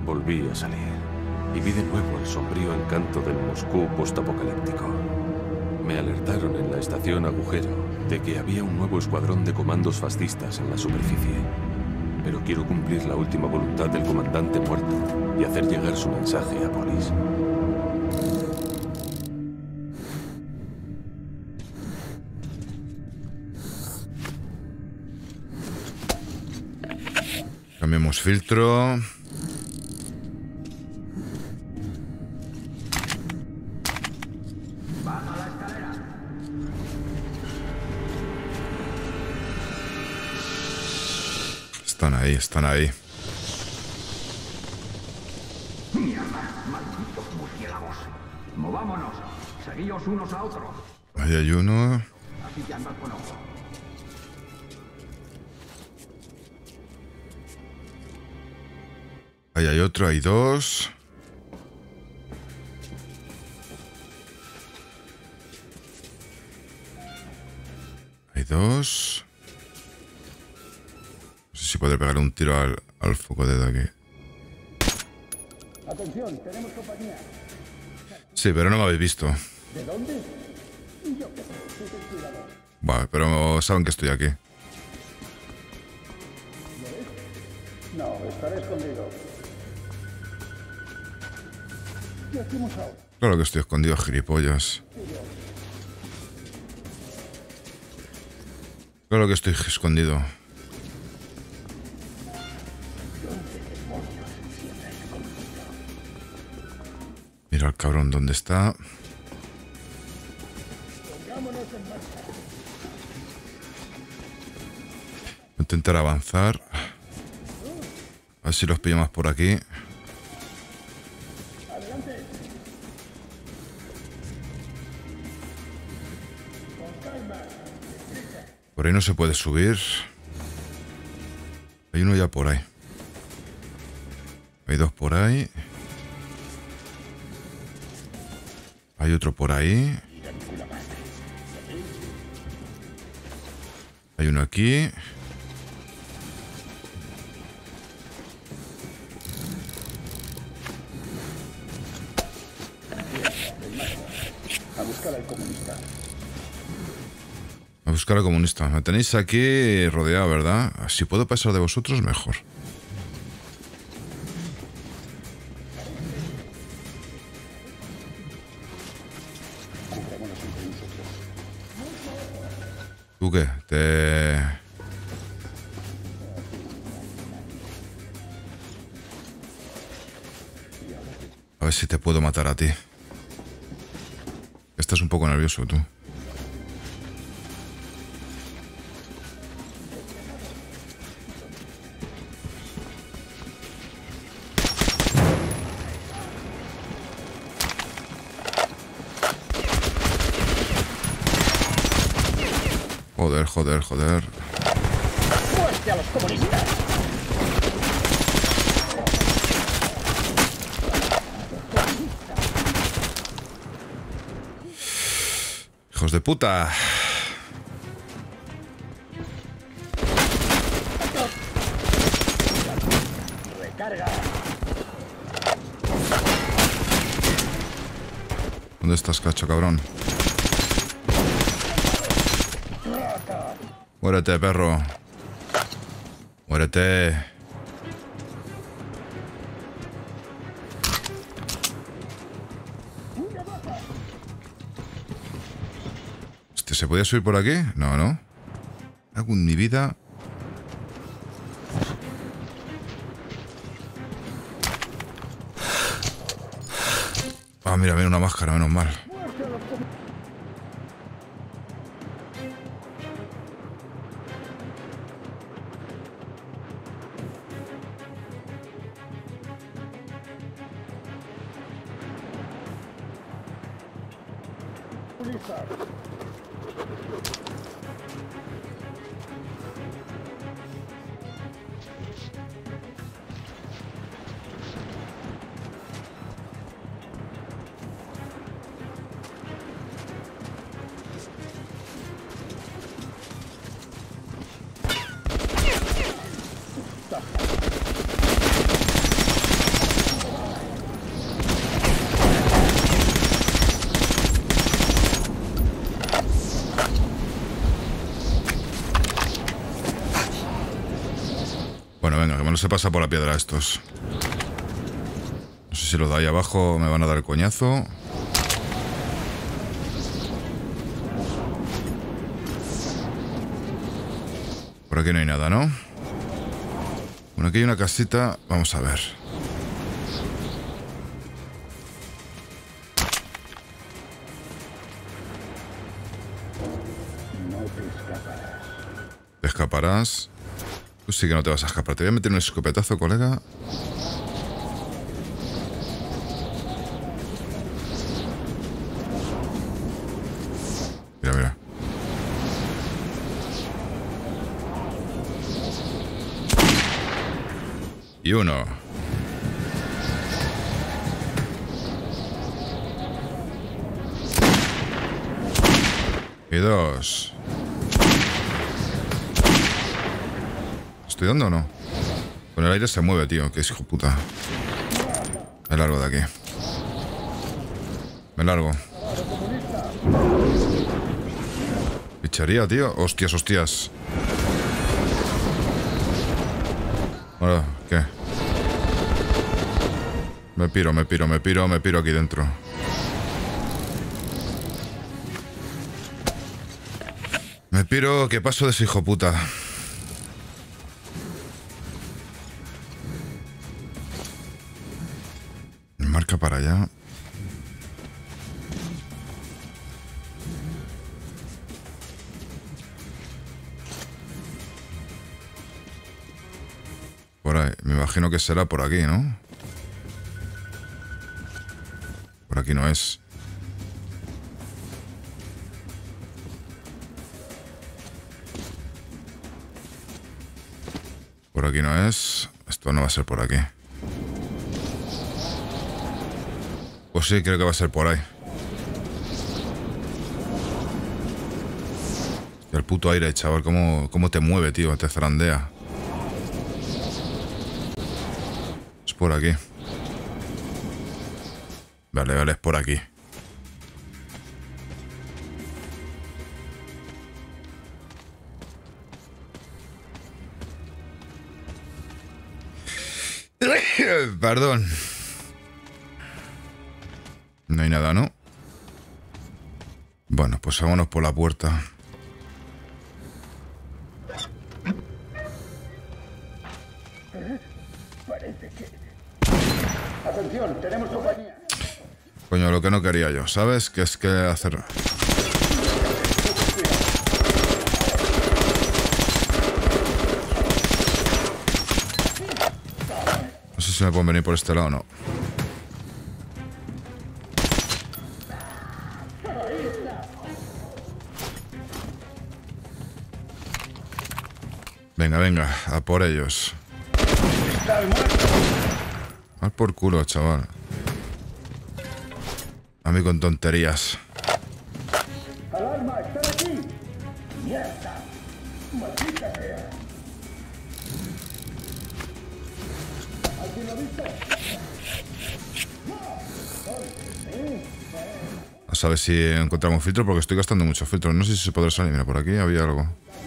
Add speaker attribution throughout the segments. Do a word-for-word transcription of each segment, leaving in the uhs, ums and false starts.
Speaker 1: Volví a salir y vi de nuevo el sombrío encanto del Moscú postapocalíptico. Me alertaron en la estación Agujero de que había un nuevo escuadrón de comandos fascistas en la superficie. Pero quiero cumplir la última voluntad del comandante muerto y hacer llegar su mensaje a Polis.
Speaker 2: Cambiamos filtro. Están ahí, están ahí.
Speaker 3: ¡Mierda! ¡Malditos murciélagos! ¡Movámonos! ¡Seguíos unos a otros!
Speaker 2: Ahí hay uno.
Speaker 3: Así que andad con ojo.
Speaker 2: Ahí hay otro, hay dos. Hay dos. No sé si podré pegarle un tiro al, al foco de aquí.
Speaker 3: Atención, tenemos compañía.
Speaker 2: Sí, pero no me habéis visto.
Speaker 3: ¿De dónde? Yo qué sé, tú ten cuidado.
Speaker 2: Vale, pero saben que estoy aquí.
Speaker 3: No, estaré escondido. ¿Qué hacemos ahora?
Speaker 2: Claro que estoy escondido, gilipollas. Claro que estoy escondido. Mira al cabrón, ¿dónde está? Voy a intentar avanzar. A ver si los pillo más por aquí. Por ahí no se puede subir. Hay uno ya por ahí. Hay dos por ahí. Hay otro por ahí. Hay uno aquí.
Speaker 3: A buscar al comunista.
Speaker 2: A buscar al comunista. Me tenéis aquí rodeado, ¿verdad? Si puedo pasar de vosotros, mejor. ¿Tú qué? Te... A ver si te puedo matar a ti. Estás un poco nervioso, tú. Joder, joder, joder.
Speaker 3: ¡Muerte a los comunistas!
Speaker 2: ¡Hijos de puta!
Speaker 3: ¡Recarga!
Speaker 2: ¿Dónde estás, cacho, cabrón? Muérete, perro. Muérete. Hostia, ¿se podía subir por aquí? No, no. Hago en mi vida. Ah, mira, mira una máscara, menos mal. se pasa por la piedra estos. No sé si los de ahí abajo me van a dar el coñazo. Por aquí no hay nada, ¿no? Bueno, aquí hay una casita. Vamos a ver.
Speaker 3: No te escaparás.
Speaker 2: Te escaparás. Tú sí que no te vas a escapar. Te voy a meter un escopetazo, colega. Mira, mira. Y uno. Y dos. ¿Estoy dando o no? Con el aire se mueve, tío. Que es hijo puta. Me largo de aquí. Me largo. Picharía, tío. Hostias, hostias. Ahora, ¿qué? Me piro, me piro, me piro, me piro aquí dentro. Me piro, que paso de ese hijo puta. Marca para allá. Por ahí. Me imagino que será por aquí, ¿no? Por aquí no es. Por aquí no es. Esto no va a ser por aquí. Pues sí, creo que va a ser por ahí. Y el puto aire, chaval, cómo, cómo te mueve, tío, te zarandea. Es por aquí. Vale, vale, es por aquí. Perdón. No hay nada, ¿no? Bueno, pues vámonos por la puerta.
Speaker 3: Parece que... Atención, tenemos compañía.
Speaker 2: Coño, lo que no quería yo, ¿sabes? Que es que hacer... No sé si me pueden venir por este lado o no. Venga, venga, a por ellos. Al por culo, chaval. A mí con tonterías.
Speaker 3: ¡Alarma! ¡Están aquí! ¡Mierda! ¡Maldita sea! ¿Alguien lo ha visto?
Speaker 2: A saber si encontramos filtro, porque estoy gastando mucho filtro. No sé si se podrá salir. Mira, por aquí había algo.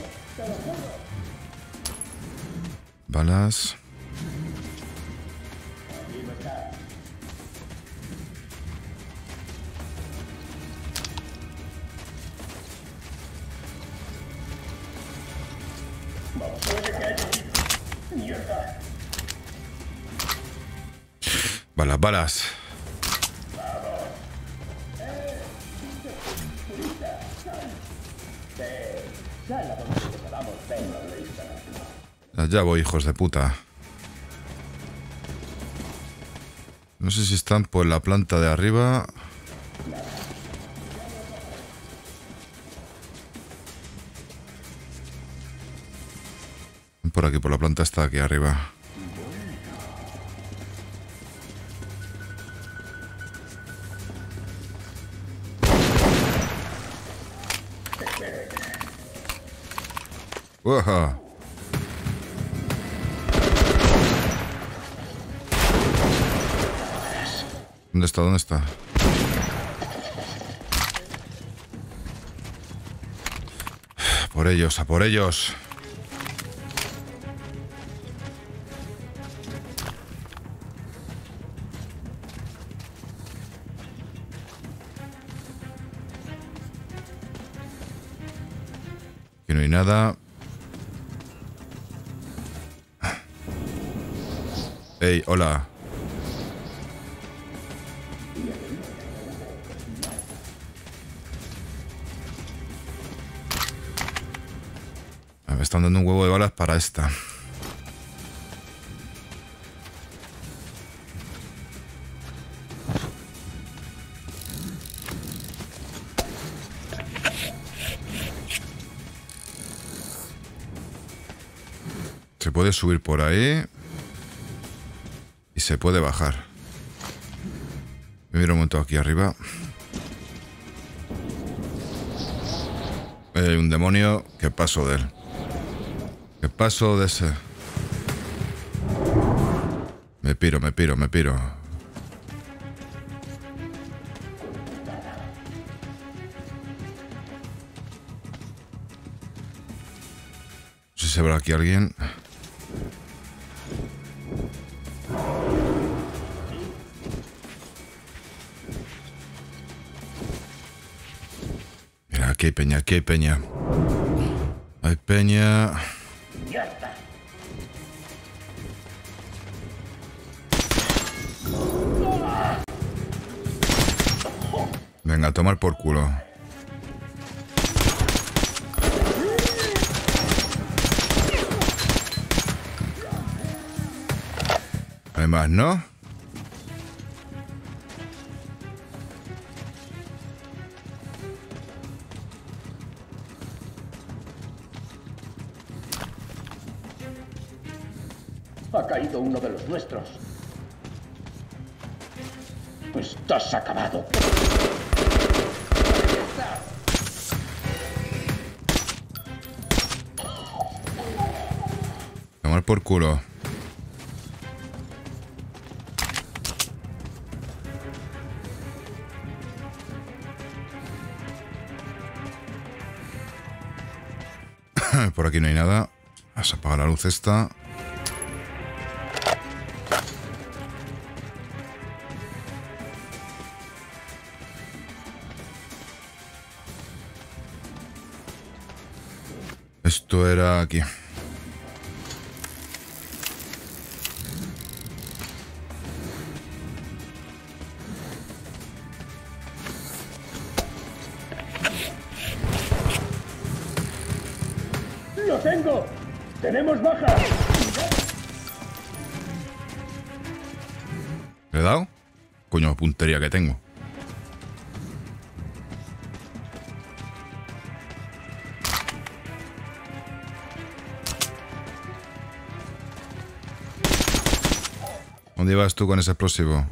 Speaker 2: Balas. Balas, balas. Ya voy, hijos de puta. No sé si están por la planta de arriba. Por aquí, por la planta está aquí arriba. ¡Uaja! ¿Dónde está? ¿Dónde está? Por ellos, a por ellos. no hay nada. Ey, hola. Me están dando un huevo de balas para esta. Se puede subir por ahí. Y se puede bajar. Me miro un momento aquí arriba. Hay un demonio. ¿Qué paso de él? ¿Qué paso de ese? Me piro, me piro, me piro. No sé si se verá aquí alguien. Mira, aquí hay peña, aquí hay peña. Hay peña. Venga, a tomar por culo. Hay más, ¿no?
Speaker 3: Ha caído uno de los nuestros. Estás acabado.
Speaker 2: Tomar por culo. Por aquí no hay nada. Vas a apagar la luz esta. Esto era aquí.
Speaker 3: ¡Lo tengo! ¡Tenemos baja!
Speaker 2: ¿Le he dado? Coño, puntería que tengo. ¿Dónde ibas tú con ese explosivo?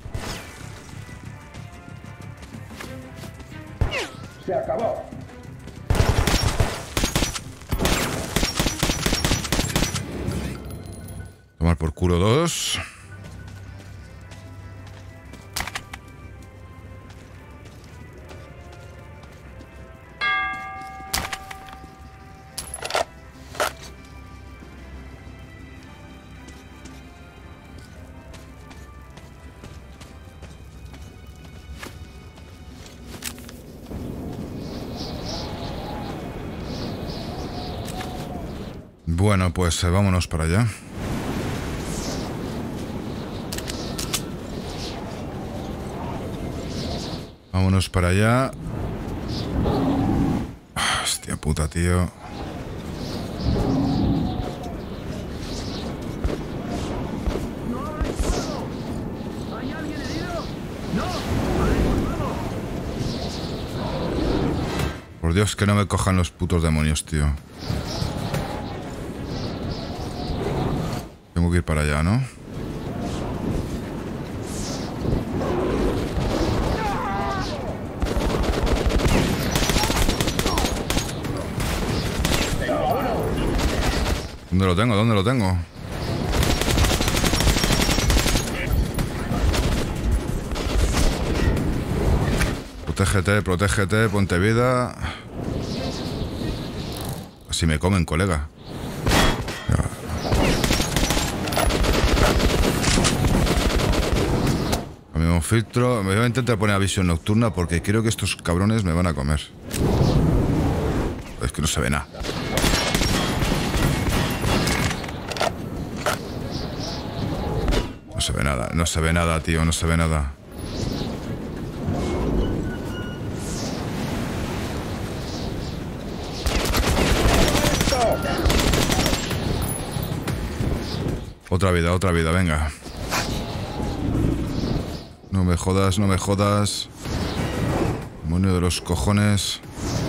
Speaker 3: Se acabó.
Speaker 2: Tomar por culo dos. Bueno, pues eh, vámonos para allá. Vámonos para allá. Hostia puta, tío.
Speaker 3: ¿Hay alguien herido? ¡No!
Speaker 2: Por Dios, que no me cojan los putos demonios, tío. Tengo que ir para allá, ¿no? ¿Dónde lo tengo? ¿Dónde lo tengo? Protégete, protégete, ponte vida. Así me comen, colega. Cambiamos filtro. Me voy a intentar poner a visión nocturna porque creo que estos cabrones me van a comer. Es que no se ve nada. No se ve nada, no se ve nada, tío, no se ve nada. Otra vida, otra vida, venga. No me jodas, no me jodas. Demonio de los cojones.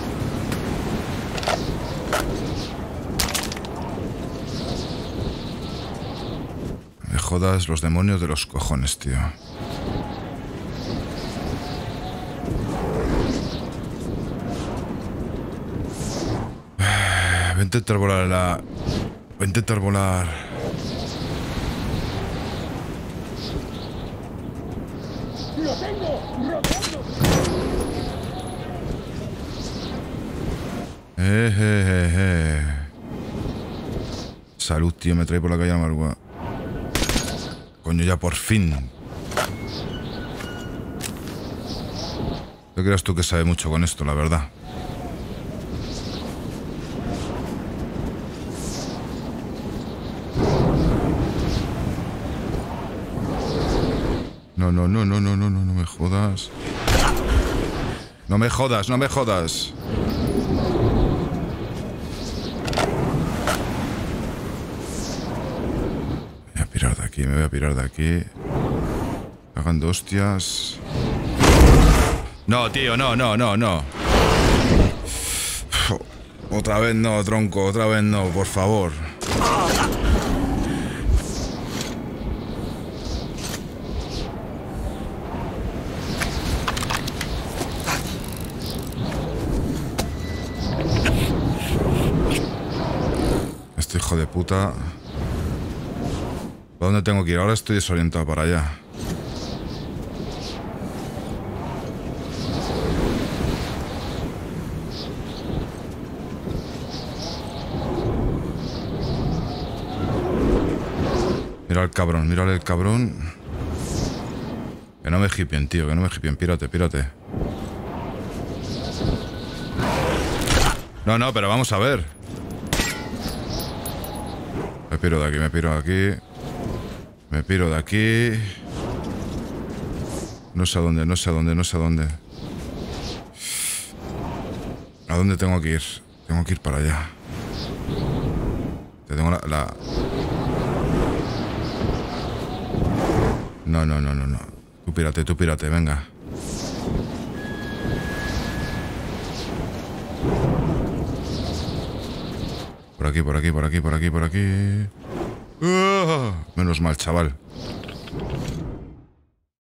Speaker 2: No me jodas, los demonios de los cojones, tío. Voy a intentar volar la... Voy a intentar volar...
Speaker 3: ¡Lo tengo! ¡Rodeando!
Speaker 2: Eh, eh, eh, eh. Salud, tío, me trae por la calle amargua. Coño, ya por fin. ¿Qué creas tú que sabe mucho con esto, la verdad? No, no, no, no, no, no, no, no me jodas. No me jodas, no me jodas. Me voy a pirar de aquí, me voy a pirar de aquí. Cagando hostias. No, tío, no, no, no, no. Otra vez no, tronco, otra vez no, por favor. Este hijo de puta. ¿Para dónde tengo que ir? Ahora estoy desorientado para allá. Mira al cabrón, mírale el cabrón. Que no me hipien, tío, que no me hipien. Pírate, pírate. No, no, pero vamos a ver. Me piro de aquí, me piro de aquí. Me piro de aquí. No sé a dónde, no sé a dónde, no sé a dónde. ¿A dónde tengo que ir? Tengo que ir para allá. Te tengo la... la... No, no, no, no, no. Tú pírate, tú pírate, venga. Por aquí, por aquí, por aquí, por aquí, por aquí. ¡Ah! Menos mal, chaval.